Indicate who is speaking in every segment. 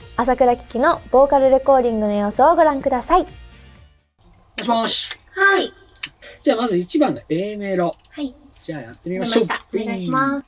Speaker 1: 朝倉キキのボーカルレコーディングの様子をご覧ください。
Speaker 2: もしもし。
Speaker 3: はい。
Speaker 2: じゃあまず1番の A メロ。
Speaker 3: はい。
Speaker 2: じゃあやってみましょう。
Speaker 3: お願いします。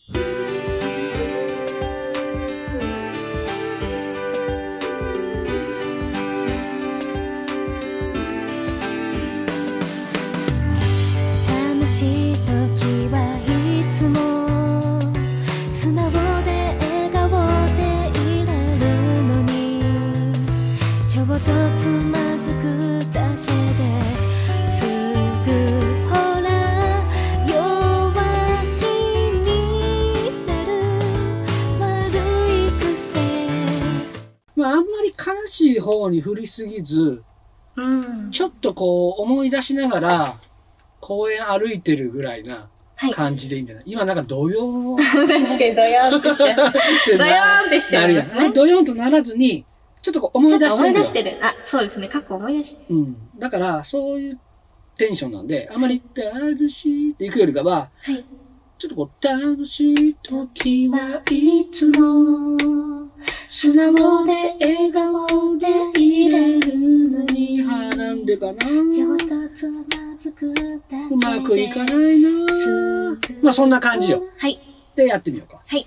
Speaker 4: 楽しい時はいつも素直で笑顔でいられるのに、ちょっとつまずくだけですぐほら弱気になる悪い癖。
Speaker 2: まああんまり悲しい方に振りすぎず、ちょっとこう思い出しながら公園歩いてるぐらいな感じでいいんじゃない？今なんかドヨーン。
Speaker 3: 確かにドヨーンってしちゃう。ドヨーンってしちゃいますね。
Speaker 2: ドヨーンとならずに、ちょっとこう思い出してる。
Speaker 3: 思い出してる。あ、そうですね。過去思い出してる。
Speaker 2: うん。だから、そういうテンションなんで、あまり楽しいっていくよりかは、
Speaker 3: はい。
Speaker 2: ちょっとこう、楽しい時はいつも、素直で笑顔でいれるのに、なんでかな。
Speaker 4: ちょっとつまずくだけで
Speaker 2: うまくいかないな。まあそんな感じよ。
Speaker 3: はい。
Speaker 2: で、やってみようか。
Speaker 3: はい。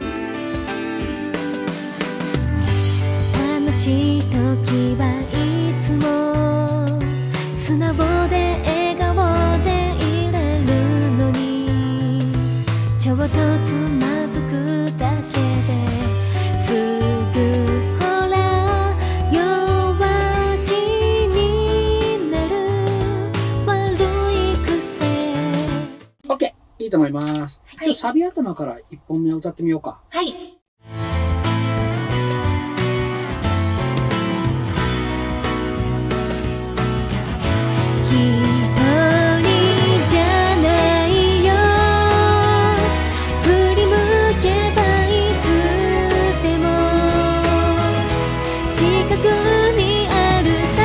Speaker 4: 楽しい時はいつも素直で笑顔でいれるのに、ちょっとつまずくだけですぐほら弱気になる悪い癖。
Speaker 2: OK! いいと思います。
Speaker 3: はい
Speaker 2: じゃあサビ頭から1本目を歌ってみようか。
Speaker 3: はい。
Speaker 4: 一人じゃないよ、振り向けばいつでも近くにあるさ、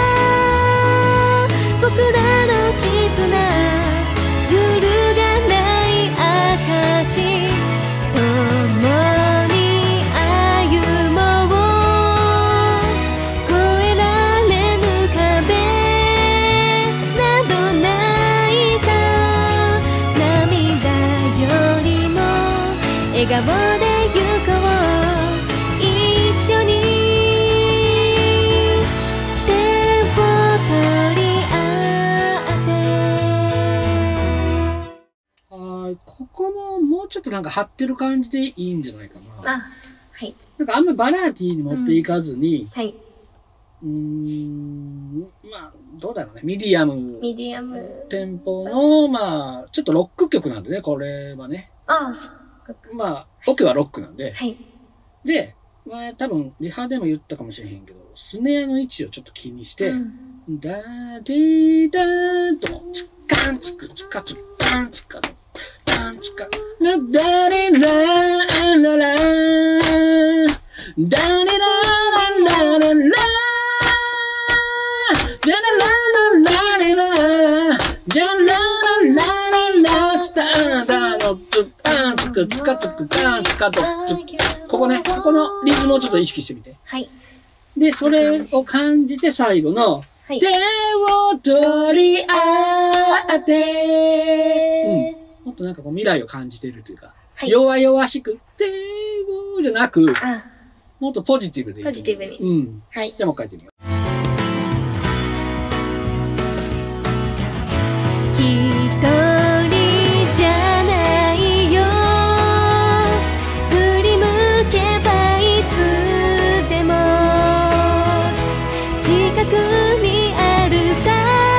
Speaker 4: 僕らの絆揺るがない証、共に歩もう、越えられぬ壁などないさ、涙よりも笑顔で行こう、一緒に手を取り合って。
Speaker 2: はい。ここももうちょっとなんか張ってる感じでいいんじゃないかな。
Speaker 3: あ、はい。
Speaker 2: なんかあんまりバラエティーに持っていかずに、
Speaker 3: はい。
Speaker 2: まあ、どうだろうね。ミディアム
Speaker 3: ミディアム。
Speaker 2: テンポの、まあ、ちょっとロック曲なんでね、これはね。
Speaker 3: あ、そう。
Speaker 2: まあ、オケはロックなんで。
Speaker 3: はい。
Speaker 2: で、まあ多分、リハでも言ったかもしれへんけど、スネアの位置をちょっと気にして、ダーディーダーと、ツッカンツクツカツッカンツカダンツカラダリラーララーダリララララララダラララララジャララララツタンタのツタンツクツカツクタンツカとここね、ここのリズムをちょっと意識してみて。
Speaker 3: はい。
Speaker 2: で、それを感じて最後の、
Speaker 3: はい。
Speaker 2: 手を取り合って、もっとなんかこう未来を感じているというか、
Speaker 3: はい。
Speaker 2: 弱々しく、手をじゃなく、
Speaker 3: あ、
Speaker 2: もっとポジティブでいい。
Speaker 3: ポジティブに。
Speaker 2: うん。
Speaker 3: はい。
Speaker 2: じゃあもう一回やってみよう。
Speaker 4: 一人じゃないよ、振り向けばいつでも近くにあるさ、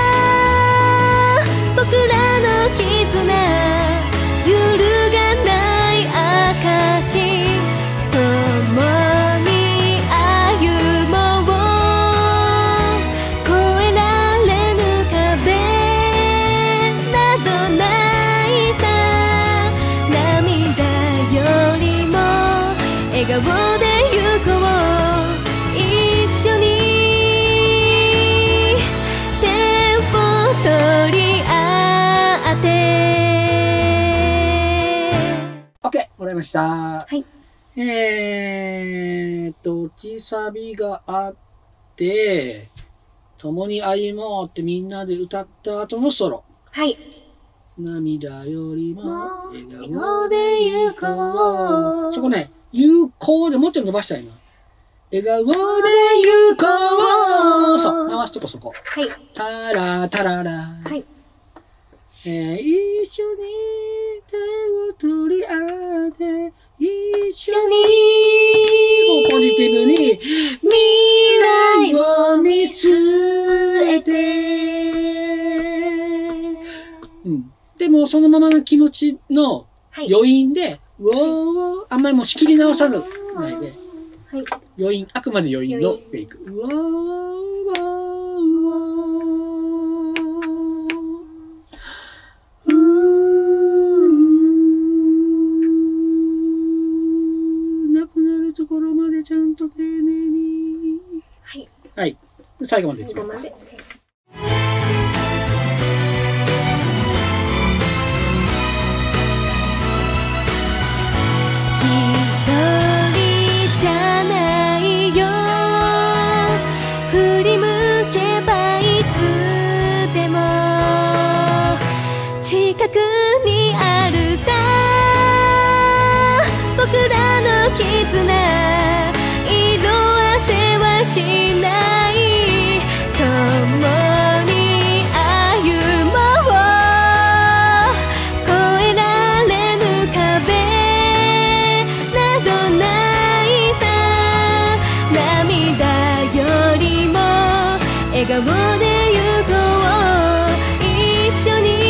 Speaker 4: 僕らの絆揺るがない証、共に歩もう、越えられぬ壁などないさ、涙よりも笑顔で行こう、一緒に手を取り合って。
Speaker 2: OK! もらいました。
Speaker 3: はい。
Speaker 2: と落ちサビがあって、共に歩もうってみんなで歌った後のソロ。
Speaker 3: はい。
Speaker 2: 涙よりも笑
Speaker 3: 笑
Speaker 2: 顔
Speaker 3: 顔で行こう。
Speaker 2: そこね、有効でもっと伸ばしたいな。笑顔で行こう。そう、回すとこそこ。
Speaker 3: はい。
Speaker 2: タラタララ。
Speaker 3: はい。
Speaker 2: 一緒に手を取り合って、一緒にもうポジティブに未来を見据えて、うん。でもそのままの気持ちの余韻で、ウォー、あんまりもう仕切り直さないで、
Speaker 3: はい。
Speaker 2: 余韻、あくまで余韻のメイク。ウォー、ウォー、ウォー。なくなるところまでちゃんと丁寧に。
Speaker 3: はい。
Speaker 2: はい。最後までいきます。
Speaker 3: 最後まで。
Speaker 4: 近くにあるさ僕らの絆色あせはしない共に歩もう越えられぬ壁などないさ涙よりも笑顔で行こう一緒に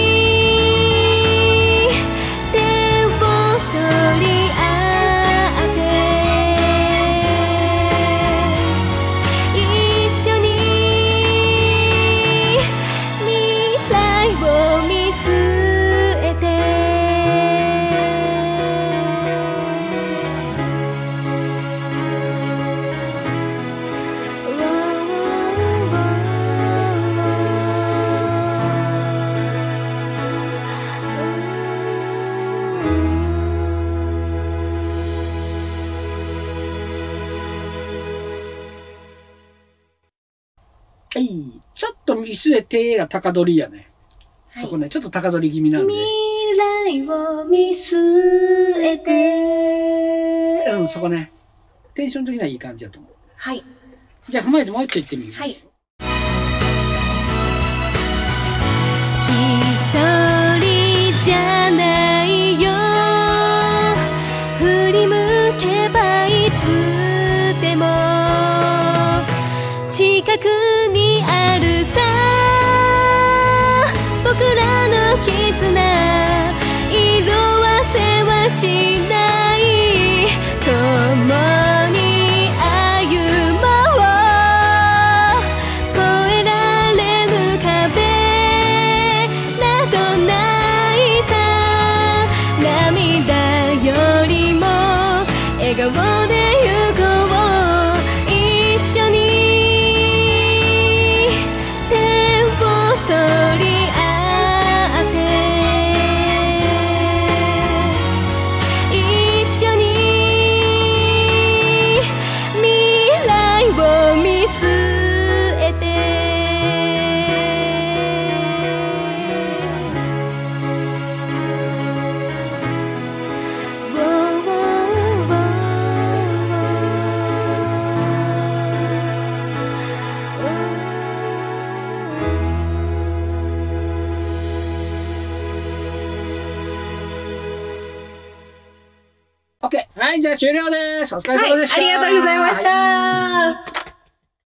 Speaker 2: はい。ちょっと椅子で手が高取りやね。はい、そこね、ちょっと高取り気味なんで。
Speaker 3: 未来を見据えて。
Speaker 2: うん、そこね。テンション的にはいい感じだと思う。
Speaker 3: はい。
Speaker 2: じゃあ踏まえてもう一丁言ってみます。はい。
Speaker 4: 一人じゃないよ振り向けばいつでも近くにあるさ僕らの絆色あせはしない共に歩もう越えられぬ壁などないさ涙よりも笑顔で行こう一緒に
Speaker 2: OK。はい、じゃあ終了です。お疲れ様でした。
Speaker 3: はい、ありがとうございました。